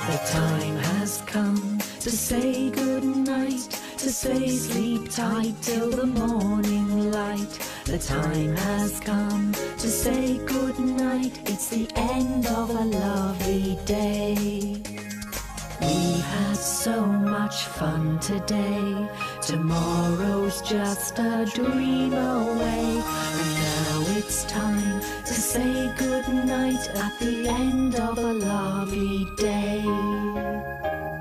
The time has come to say goodnight, to say sleep tight till the morning light. The time has come to say goodnight, it's the end of a lovely day. We had so much fun today, tomorrow's just a dream away. And now it's time to say goodnight at the end of a lovely day.